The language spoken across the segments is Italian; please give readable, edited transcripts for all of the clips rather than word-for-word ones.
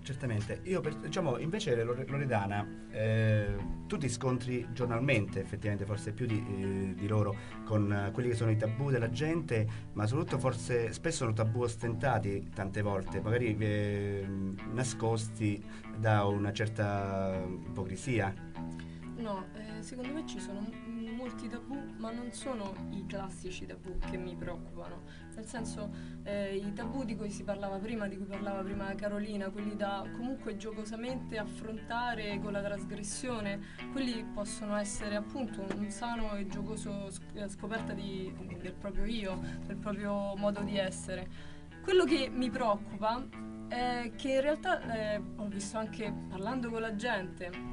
Certamente, io diciamo invece Loredana, tu ti scontri giornalmente, effettivamente forse più di loro, con quelli che sono i tabù della gente, ma soprattutto forse spesso sono tabù ostentati tante volte, magari nascosti da una certa ipocrisia. No, secondo me ci sono molti tabù, ma non sono i classici tabù che mi preoccupano. Nel senso, i tabù di cui si parlava prima, di cui parlava prima Carolina, quelli da comunque giocosamente affrontare con la trasgressione, quelli possono essere appunto un sano e giocoso scoperta del proprio io, del proprio modo di essere. Quello che mi preoccupa è che in realtà ho visto anche parlando con la gente,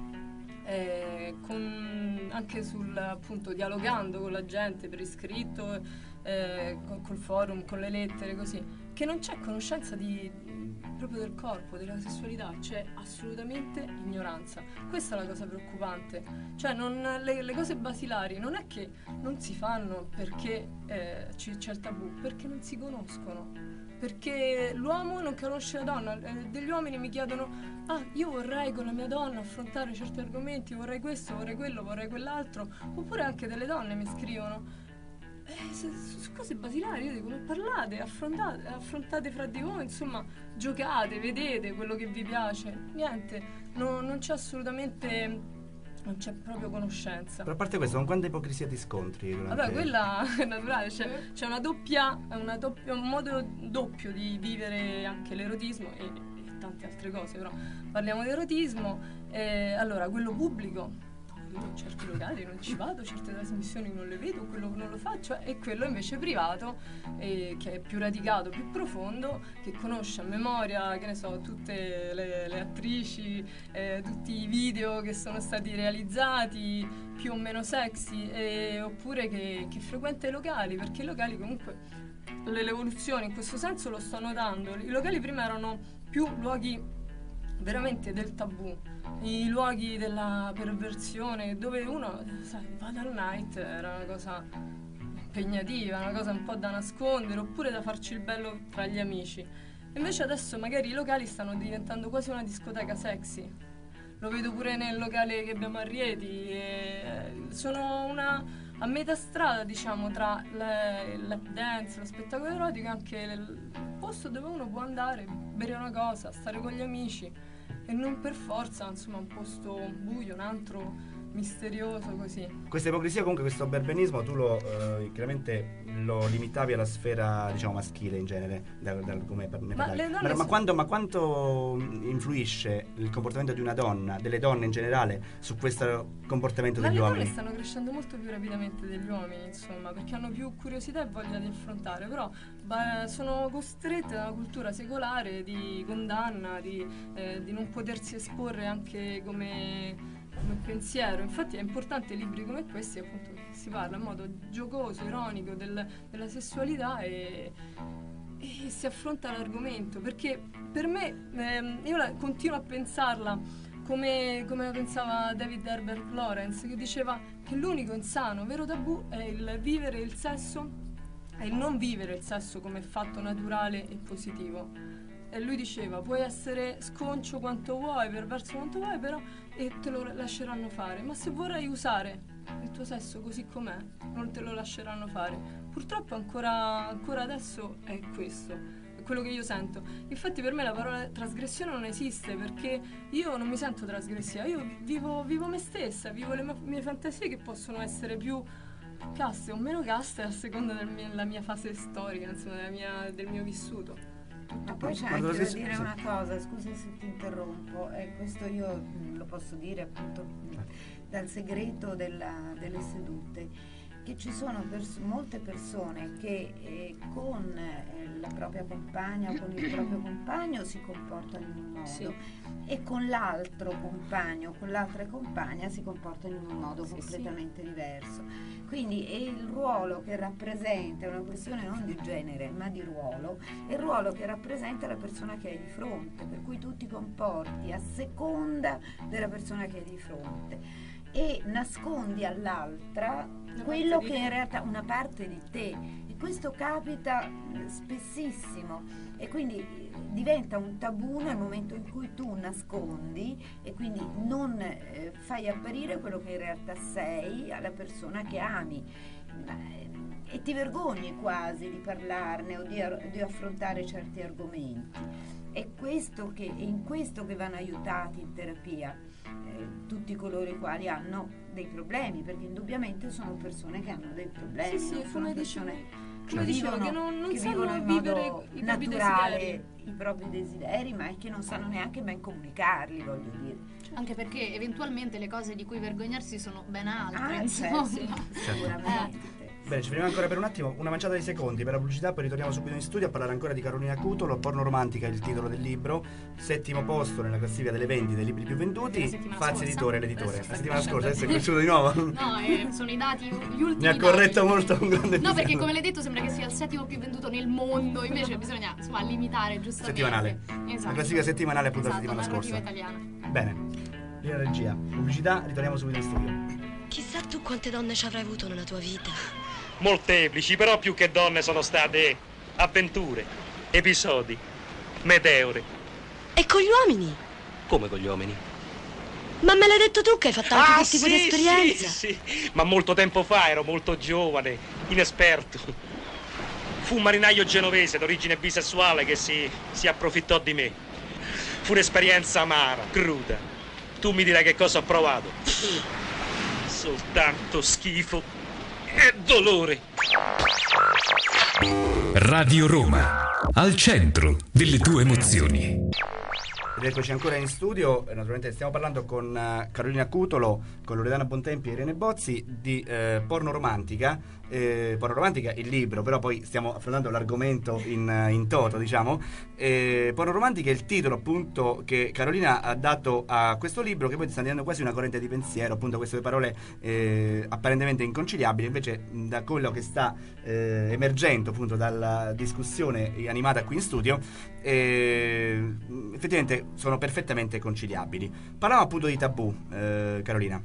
anche sul appunto dialogando con la gente per iscritto, col forum, con le lettere, così, che non c'è conoscenza proprio del corpo, della sessualità, c'è assolutamente ignoranza. Questa è la cosa preoccupante. Cioè, le cose basilari non è che non si fanno perché c'è il tabù, perché non si conoscono. Perché l'uomo non conosce la donna, degli uomini mi chiedono: ah, io vorrei con la mia donna affrontare certi argomenti, vorrei questo, vorrei quello, vorrei quell'altro. Oppure anche delle donne mi scrivono su cose basilari. Io dico: ma parlate, affrontate fra di voi, insomma, giocate, vedete quello che vi piace. Niente, non c'è assolutamente, non c'è proprio conoscenza. Però a parte questo, con quanta ipocrisia ti scontri Vabbè, durante... quella è naturale, c'è un modo doppio di vivere anche l'erotismo e tante altre cose, però parliamo di erotismo. Allora, quello pubblico, io in certi locali non ci vado, certe trasmissioni non le vedo, quello non lo faccio, e quello invece privato, che è più radicato, più profondo, che conosce a memoria, che ne so, tutte le attrici, tutti i video che sono stati realizzati, più o meno sexy, oppure che frequenta i locali, perché i locali comunque l'evoluzione in questo senso lo sto notando. I locali prima erano più luoghi veramente del tabù, i luoghi della perversione, dove uno, sai, va dal night, era una cosa impegnativa, una cosa un po' da nascondere, oppure da farci il bello tra gli amici. Invece adesso magari i locali stanno diventando quasi una discoteca sexy. Lo vedo pure nel locale che abbiamo a Rieti, sono a metà strada, diciamo, tra il lap dance, lo spettacolo erotico, e anche il posto dove uno può andare, bere una cosa, stare con gli amici, e non per forza, insomma, un posto buio, un antro misterioso così. Questa ipocrisia, comunque, questo berbenismo, tu chiaramente lo limitavi alla sfera, diciamo, maschile in genere, come ne Ma parlavi. le donne Ma quanto influisce il comportamento di una donna, delle donne in generale, su questo comportamento Ma degli le donne uomini? stanno crescendo molto più rapidamente degli uomini, insomma, perché hanno più curiosità e voglia di affrontare, però sono costrette da una cultura secolare di condanna, di non potersi esporre anche come pensiero. Infatti è importante libri come questi, appunto, che si parla in modo giocoso, ironico della sessualità, e si affronta l'argomento, perché per me, io continuo a pensarla come la pensava David Herbert Lawrence, che diceva che l'unico insano vero tabù è il vivere il sesso e il non vivere il sesso come fatto naturale e positivo. E lui diceva: puoi essere sconcio quanto vuoi, perverso quanto vuoi, però, e te lo lasceranno fare. Ma se vorrai usare il tuo sesso così com'è, non te lo lasceranno fare. Purtroppo ancora adesso è questo, è quello che io sento. Infatti per me la parola trasgressione non esiste, perché io non mi sento trasgressiva, io vivo me stessa, vivo le mie fantasie, che possono essere più caste o meno caste a seconda della mia fase storica, insomma, del mio vissuto. Ma Tutto poi qui. c'è Ma anche da sì, dire sì. una cosa, scusa se ti interrompo, e questo io lo posso dire appunto dal segreto delle sedute, che ci sono molte persone che con la propria compagna o con il proprio compagno si comportano in un modo, Sì. e con l'altro compagno o con l'altra compagna si comportano in un modo Sì, completamente diverso. Quindi è il ruolo che rappresenta, è una questione non di genere ma di ruolo, è il ruolo che rappresenta la persona che hai di fronte, per cui tu ti comporti a seconda della persona che hai di fronte e nascondi all'altra quello che in realtà una parte di te, e questo capita spessissimo, e quindi diventa un tabù nel momento in cui tu nascondi e quindi non fai apparire quello che in realtà sei alla persona che ami, e ti vergogni quasi di parlarne o di affrontare certi argomenti. È in questo che vanno aiutati in terapia tutti coloro i quali hanno dei problemi, perché indubbiamente sono persone che hanno dei problemi, Sì, non sono come persone dicevo, che non che sanno vivono in vivere modo i propri naturale desideri. i propri desideri, ma è che non sanno neanche ben comunicarli, voglio dire. Anche perché eventualmente le cose di cui vergognarsi sono ben altre, Ah, insomma. sicuramente. Bene, ci fermiamo ancora per un attimo, una manciata di secondi per la pubblicità, poi ritorniamo subito in studio a parlare ancora di Carolina Cutolo. Porno romantica è il titolo del libro, 7° posto nella classifica delle vendite dei libri più venduti. Fazzi Editore, l'editore. La settimana scorsa, adesso è cresciuto di nuovo. No, sono i dati, gli ultimi. Mi ha corretto molto un grande No, perché come l'hai detto sembra che sia il 7° più venduto nel mondo, invece bisogna insomma limitare giustamente. Settimanale. Esatto. La classifica settimanale appunto la Esatto, settimana scorsa. italiana. Bene, linea regia, pubblicità, ritorniamo subito in studio. Chissà tu quante donne ci avrai avuto nella tua vita. Molteplici, però più che donne sono state avventure, episodi, meteore. E con gli uomini? Come con gli uomini? Ma me l'hai detto tu che hai fatto anche quel tipo di esperienza? Sì, ma molto tempo fa ero molto giovane, inesperto. Fu un marinaio genovese d'origine bisessuale che si approfittò di me. Fu un'esperienza amara, cruda. Tu mi dirai che cosa ho provato. Soltanto schifo e dolore. Radio Roma, al centro delle tue emozioni. Ed eccoci ancora in studio, naturalmente stiamo parlando con Carolina Cutolo, con Loredana Bontempi e Irene Bozzi di Porno romantica. Porno romantica il libro, però poi stiamo affrontando l'argomento in toto, diciamo. Porno romantica è il titolo appunto che Carolina ha dato a questo libro, che poi sta diventando quasi una corrente di pensiero, appunto queste due parole apparentemente inconciliabili, invece da quello che sta emergendo appunto dalla discussione animata qui in studio, effettivamente sono perfettamente conciliabili. Parliamo appunto di tabù, Carolina.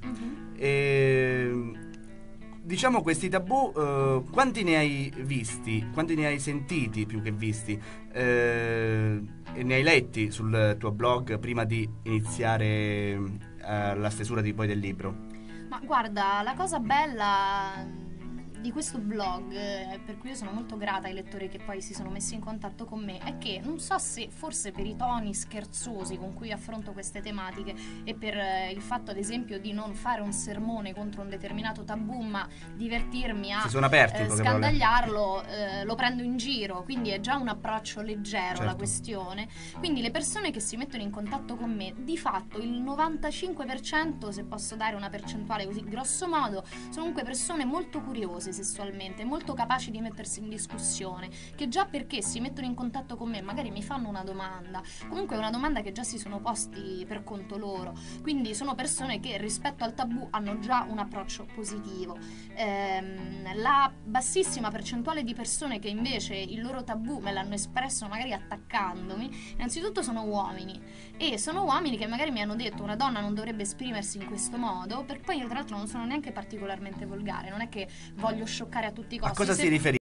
Diciamo questi tabù, quanti ne hai visti, quanti ne hai sentiti più che visti, e ne hai letti sul tuo blog prima di iniziare la stesura del libro? Ma guarda, la cosa bella di questo blog, per cui io sono molto grata ai lettori che poi si sono messi in contatto con me, è che non so se forse per i toni scherzosi con cui affronto queste tematiche e per il fatto ad esempio di non fare un sermone contro un determinato tabù, ma divertirmi a scandagliarlo, lo prendo in giro, quindi è già un approccio leggero alla questione. Quindi le persone che si mettono in contatto con me, di fatto il 95%, se posso dare una percentuale così grosso modo, sono comunque persone molto curiose sessualmente, molto capaci di mettersi in discussione, che già perché si mettono in contatto con me magari mi fanno una domanda, comunque è una domanda che già si sono posti per conto loro, quindi sono persone che rispetto al tabù hanno già un approccio positivo. La bassissima percentuale di persone che invece il loro tabù me l'hanno espresso magari attaccandomi, innanzitutto sono uomini, e sono uomini che magari mi hanno detto una donna non dovrebbe esprimersi in questo modo, per poi io tra l'altro non sono neanche particolarmente volgare, non è che voglio scioccare a tutti i costi. A cosa si riferisce?